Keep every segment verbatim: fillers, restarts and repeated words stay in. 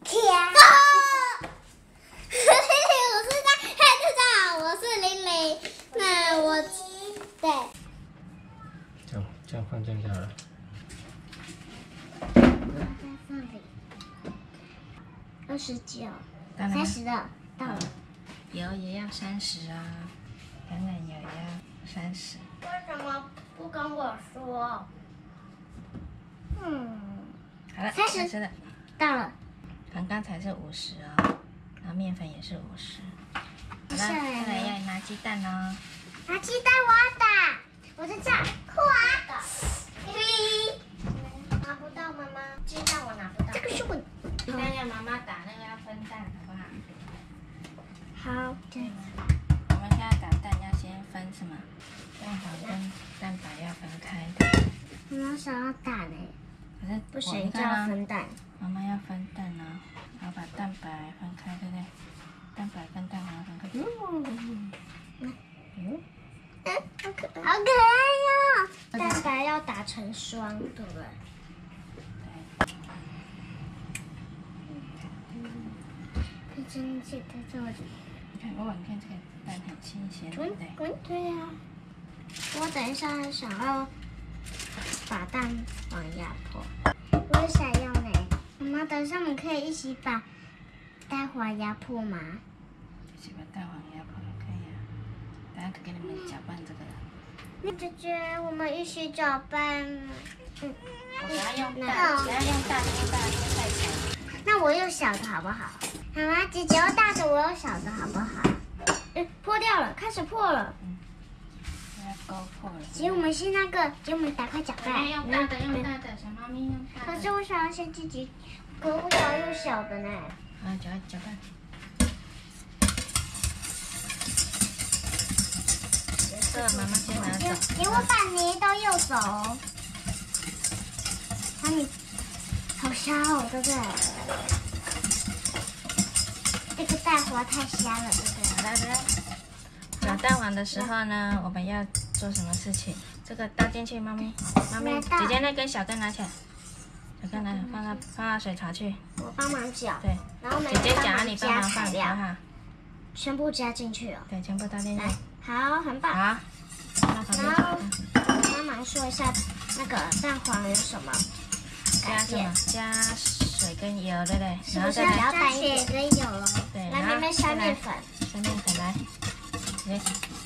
天。我是在，嘿，大家好，我是玲玲。那我对。 这样这样放这样就好了。 再放里。二十九，三十了，到了。 油也要三十啊，橄榄油也要三十。 为什么不跟我说？嗯。 好了， 三十开始了。 到了。 刚刚才是五十哦，然后面粉也是五十。好了，再来要拿鸡蛋哦。 拿鸡蛋我要打，我在这儿，酷啊！嘿，拿不到妈妈，鸡蛋我拿不到。这个是我。 鸡蛋要妈妈打，那个要分蛋，好不好？ 好，这样子。 我们现在打蛋要先分什么？蛋黄跟蛋白要分开的。 妈妈想要打呢， 可是不行就要分蛋。 妈妈要分蛋哦，然后把蛋白分开，对不对？蛋白跟蛋黄分开。嗯嗯嗯，好可爱，好可爱哟！蛋白要打成霜，对不对？ 对。 可以真记得这里。 你看，哦，你看这个蛋很新鲜，对不对？ 滚，对呀。我等一下想要把蛋黄压破，我也想要呢。妈妈，等一下我们可以一起把蛋黄压破吗？ 一起把蛋黄压破可以啊。等下给你们搅拌这个。 那姐姐，我们一起搅拌。 嗯。我等下用大，等下用大锅，大锅太强。 那我用小的好不好？妈妈，姐姐用大的，我用小的好不好？嗯，破掉了，开始破了。 嗯。要勾破了。 姐，我们先那个，姐，我们打快搅拌。 用大的，用大的，小猫咪用大的。 可是我想要先自己，可我想要用小的呢。 啊，搅搅拌。这妈妈先拿走。 姐，我把泥都用走。啊，你好香哦，对不对？这个蛋黄太香了，对不对？ 好了，好了。搅蛋黄的时候呢，我们要做什么事情？这个倒进去，猫咪，猫咪，姐姐那根小根拿起来，小根拿放到放到水槽去。 我帮忙搅。 对。 然后姐姐搅，你帮忙放，好不好？ 全部加进去哦。 对，全部倒进去。 好，很棒。 好。 然后我帮忙说一下那个蛋黄有什么加什么？加水跟油，对不对？ 是不是要加水跟油了？ 对。 来，妹妹下面粉。 下面粉来。对。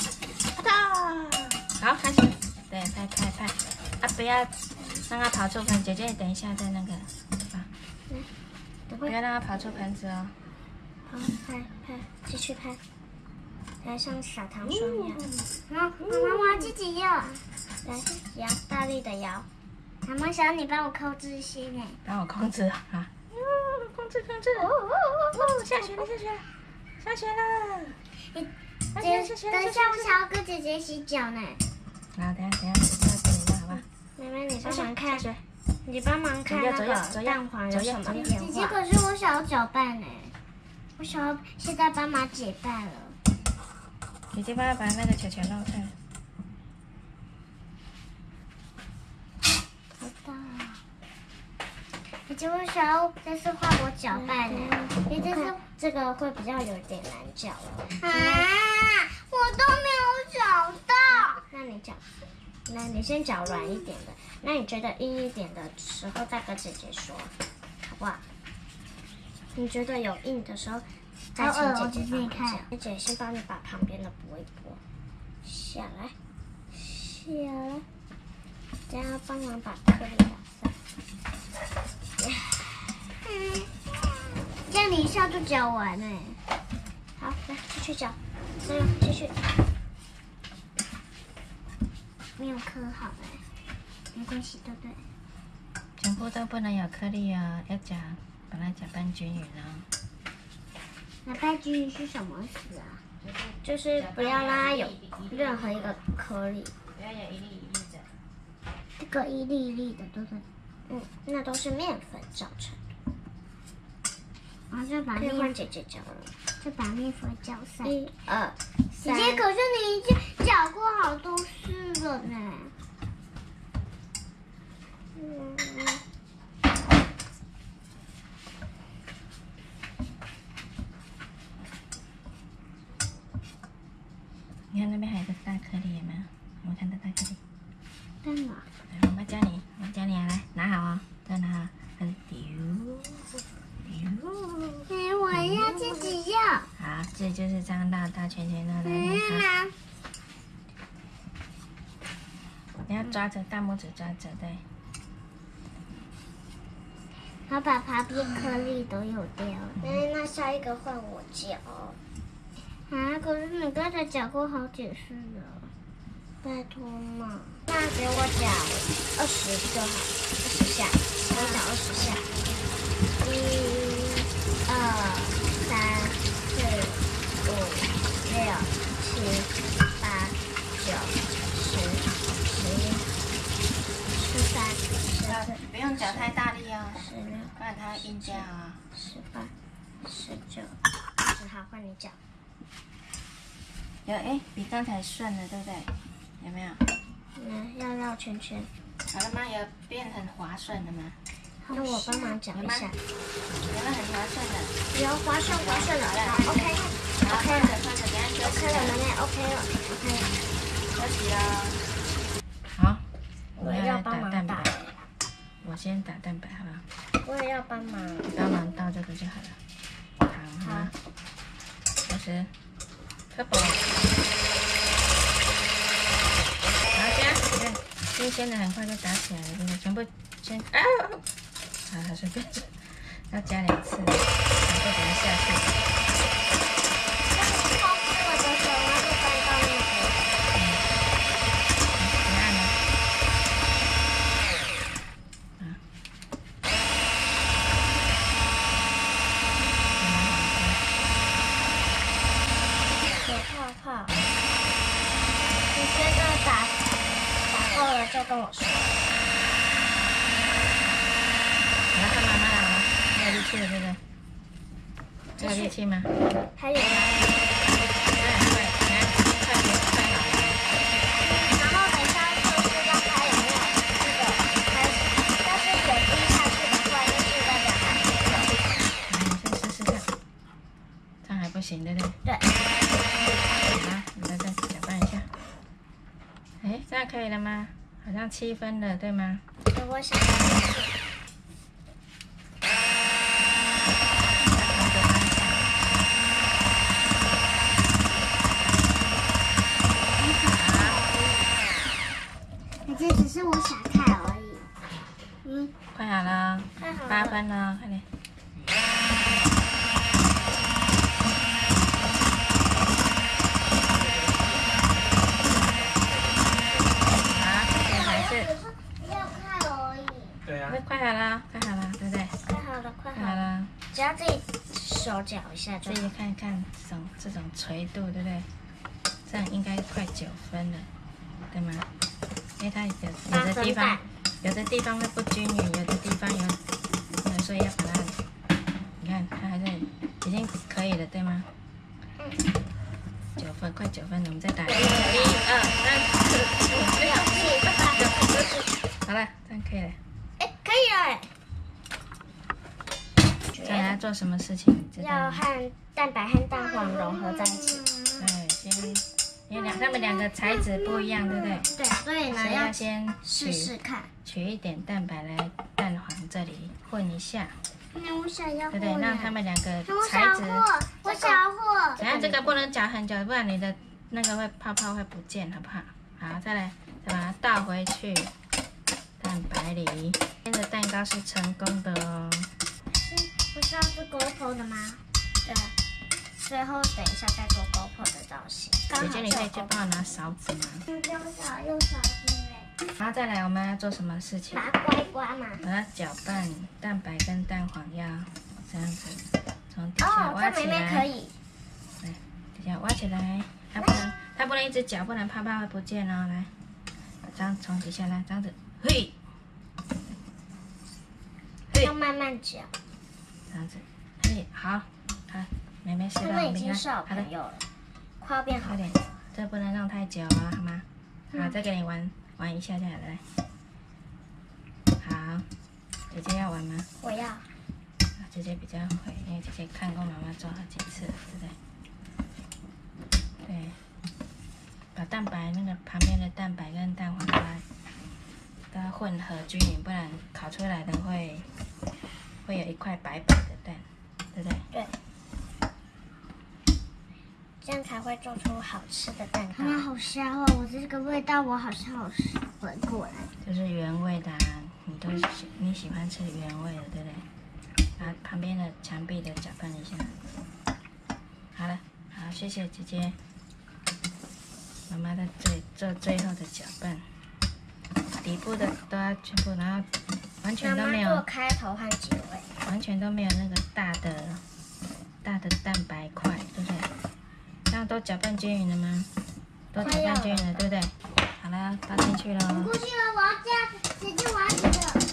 好，开始。对，拍拍拍。啊，不要让它跑出盆。姐姐，等一下再那个，啊。不要让它跑出盆子哦。 好，拍拍，继续拍。来，像撒糖霜一样。好，妈妈，我要自己摇。来，摇，大力的摇。妈妈，想你帮我控制心呢。 帮我控制啊！控制控制。哦哦哦哦！下雪了，下雪了，下雪了。 你等等一下，我想要跟姐姐洗脚呢。 好，等下等下，我要等你了，好吧？ 妹妹，你帮忙看。你帮忙看那个蛋黄有什么变化？姐姐，可是我想要搅拌呢。我想要现在帮忙解拌了。 姐姐帮他把那个球球弄开。 好大啊！姐姐，我想要这次换我搅拌呢，因为这次这个会比较有点难搅了。啊！我都没有搅到。那你搅，那你先搅软一点的。那你觉得硬一点的时候再跟姐姐说，好不好？你觉得有硬的时候，再请姐姐帮忙搅。姐姐先帮你把旁边的拨一拨，下来，下来，这样帮忙把颗粒打散。嗯，这样你一下就搅完了。好，来继续搅，加油，继续。没有磕好哎，没关系，对不对？ 全部都不能有颗粒哦，要搅，把它搅拌均匀哦。 搅拌均匀是什么意思啊？就是不要让它有任何一个颗粒。 不要有一粒一粒的。 这个一粒一粒的，对不对？嗯，那都是面粉造成的。然后就把面粉姐姐搅了，就把面粉搅散。一、二、三。姐姐，可是你已经搅过好多次了呢。嗯。 你看那边还有个大颗粒，有没有？有没有看到大颗粒？ 在哪？ 来，我们教你，我教你啊，来拿好哦，再拿好，开始丢丢。 哎，我要自己要。 好，这就是这样绕大圈圈绕来嗯好。 吗？ 你要抓着大拇指抓着，对。 我把旁边颗粒都有掉了。哎，那下一个换我搅。啊，可是你刚才搅过好几次了，拜托嘛。那给我搅二十就好，二十下，我搅二十下。一、二、三、四、五、六、七、八、九、十、十一、十三、十四。 不用搅太大力哦， 十六、 不然它会硬掉啊。 十八、十九、二十，好，换你搅。 有哎，比刚才顺了，对不对？有没有？ 嗯，要绕圈圈。 好了吗？有变很滑顺了吗？ 那我帮忙搅一下。 有没有很滑顺的？ 有滑顺滑顺了，好 OK。 好，换着换着，等下休息 OK 了， 了。 妹妹 OK 了 ，OK 了。 休息喽。好， 我也要帮忙蛋白打。 我先打蛋白，好不好？ 我也要帮忙。 帮忙倒这个就好了。好，好。开始。Couple， 好加，你看新鲜的很快就打起来了，对不对？全部先啊，好，好随便，要加两次，然后等一下去。 超过我的手，然后就翻到那个。 嗯，你按呢？啊。 泡泡，你觉得打打够了就跟我说。 好了，看妈妈了，还有力气了，对不对？还有力气吗？ 还有吗？ 这很快，你看，快点，快好了。 然后等一下测试让它有没有那个开始，要是有滴下去的话，就是代表它没有。 来，你先试试看，这样还不行，对不对？ 对。 好，你在这搅拌一下。哎，这样可以了吗？好像七分了，对吗？ 等我想一下。这只是我想看而已。嗯， 快好了， 快好了。 八分了，快点。快好了，快好了，对不对？ 快好了，快好了。 了， 只要自己手搅一下就好。 自己看看这种这种垂度，对不对？这样应该快九分了，对吗？因为它有有的地方有的地方会不均匀，有的地方有，有所以要把它，你看它还是已经可以了，对吗？ 嗯。 九分，快九分了，我们再打一个，一二三四五六七八九十。好了，这样可以了。 哎，可以了哎。 再来做什么事情？ 要和蛋白和蛋黄融合在一起。 对，先，因为两它们两个材质不一样，对不对？ 对，所以呢所以要先试试看， 取一点蛋白来蛋黄这里混一下， 那我想要对不对？让它们两个我材质。 想和，我想和。 等下这个不能搅很久，不然你的那个会泡泡会不见，好不好？好，再来，再把它倒回去蛋白里。今天的蛋糕是成功的哦。 不是要是 GoPro 的吗？对。最后等一下再做 GoPro 的造型。 姐姐，你可以去帮我拿勺子吗？ 又小又小心嘞。 然后再来，我们要做什么事情？ 把它刮一刮嘛。 把它搅拌蛋白跟蛋黄，要这样子从底下挖起来。 哦，这妹妹可以。 来，底下挖起来，它不能，它不能一直搅，不然泡泡会不见哦。来，这样从底下来，这样子，嘿， 要慢慢搅。 这样子，嘿，好，好，妹妹试到我已经是好好的， 朋友了，快要变好快点，这不能让太久啊，好吗？好，再给你玩玩一下下来。好，姐姐要玩吗？ 我要。 姐姐比较会，因为姐姐看过妈妈做好几次，对不对？对。 烤蛋白那个旁边的蛋白跟蛋黄都要都要混合均匀，不然烤出来的会会有一块白白的蛋，对不对？ 对。这样才会做出好吃的蛋糕。妈，好香哦！我这个味道我好像有闻过来。 就是原味的、啊，你都喜你喜欢吃原味的，对不对？把旁边的墙壁的搅拌一下。好了，好，谢谢姐姐。妈妈的最做最后的搅拌，底部的都要全部，然后完全都没有。 妈妈做开头和结尾。 完全都没有那个大的大的蛋白块，对不对？这样都搅拌均匀了吗？都搅拌均匀了，对不对？好了，倒进去喽。 过去了，我要这样，姐姐我要这个。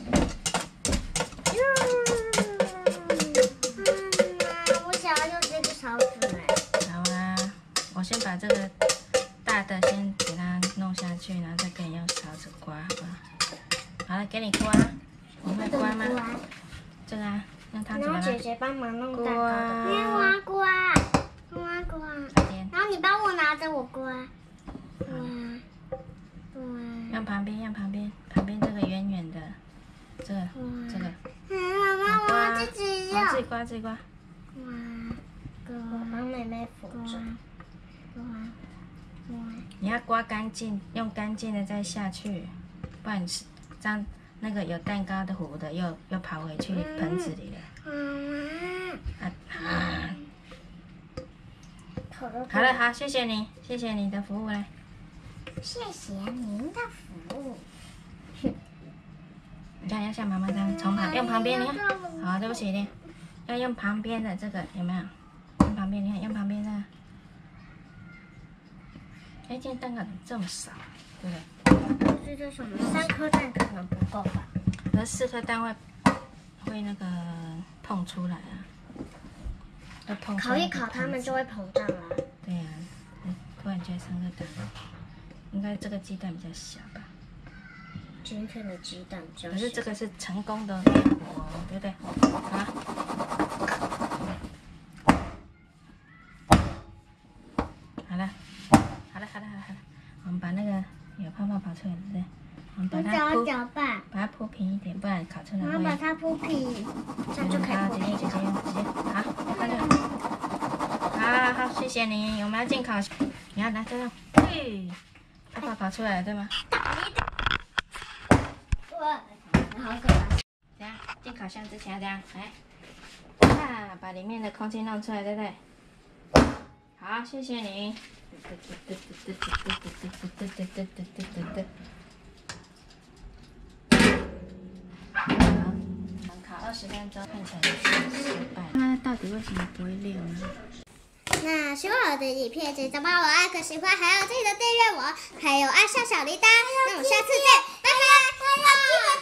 嗯，我想要用这个勺子来。 好啊，我先把这个大的先给它弄下去，然后再给你用勺子刮，好不好？好了，给你刮，你会刮吗？这个啊，让它然后姐姐帮忙弄蛋糕的。 刮刮刮。刮刮，然后你帮我拿着我刮，刮，刮。 用旁边，用旁边，旁边这个圆圆的，这个，这个。 嗯，妈妈，我要自己用。 自己刮，自己刮。 刮，刮，我帮妹妹扶着。刮，刮。 你要刮干净，用干净的再下去，不然这样那个有蛋糕的糊的又又跑回去盆子里了。 嗯。 啊啊！好了，好，谢谢你，谢谢你的服务嘞。 谢谢您的服务。 你看，要像妈妈这样从旁用旁边，你看，好，对不起你，要用旁边的这个有没有？用旁边，你看，用旁边这个。哎，今天蛋糕怎么这么少，对不对？这是什么？三颗蛋可能不够吧？ 可是四颗蛋会会那个碰出来啊。 烤一烤，它们就会膨胀了。 对呀、啊，突然觉得三个蛋，应该这个鸡蛋比较小吧？ 今天的鸡蛋比较小。 可是这个是成功的灭火，对不对？好，好了，好了，好了，好了，好了，我们把那个有泡泡跑出来，对不对？我们把它铺， 搅拌， 把它铺平一点，不然烤出来会。 然后把它铺平，这样就可以铺平。 姐姐，姐姐，姐姐，好，快点。好好，谢谢你。我们要进烤，你要拿这个，嘿，泡泡跑出来了，对吗？ 哇，好可怕！ 这样进烤箱之前要这样，来，啊，把里面的空气弄出来，对不对？好，谢谢你。好，烤二十分钟，看起来是失败。那到底为什么不会溜呢？ 那喜欢我的影片，记得帮我按个喜欢，还要记得订阅我，还有按下小铃铛。那我们下次见，拜拜。